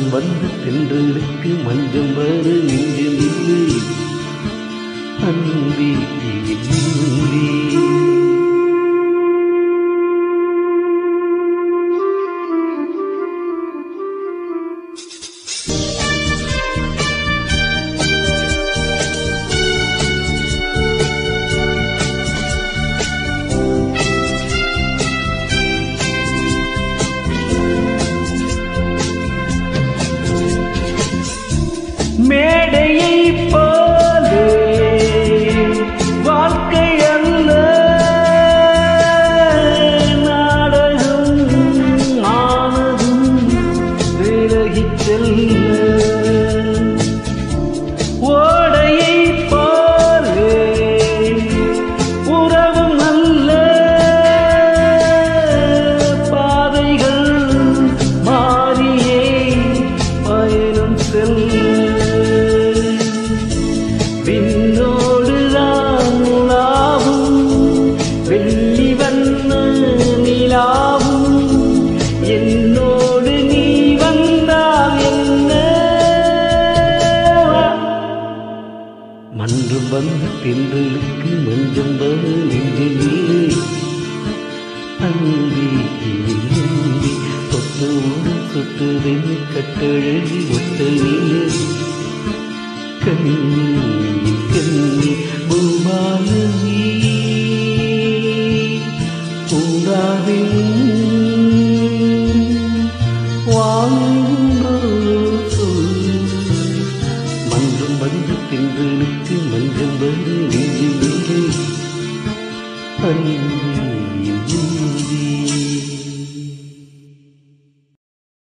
வந்து தென்றலுக்கு மஞ்சம் வரு நெஞ்சமில்லை அன்பே அன்பே. மேடையை போலே வாழ்க்கை அல்ல நாடகம் ஆனதும் விலகிச் செல்ல ஓடையை போலே உறவும் அல்ல பாதைகள் மாறியே பயணம் செல்ல விண்ணோடுதான் உலாவும் வெள்ளி வண்ண நிலாவும் என்னோடு நீ வந்தால் என்ன மன்றம் வந்த தென்றலுக்கு மஞ்சம் வர நெஞ்சமில்லை அன்பே அன்பே. தொட்டோடு சுட்டுதென்னு கட்டழகி ஒட்டலிலே கண்ணி கண்ணி பூமாலி பூங்காவே வாழ்ந்தோ சொல் மன்றம் வந்து தென்றலுக்கு மஞ்சம் வந்து நெஞ்சுமில்லை அன்பே.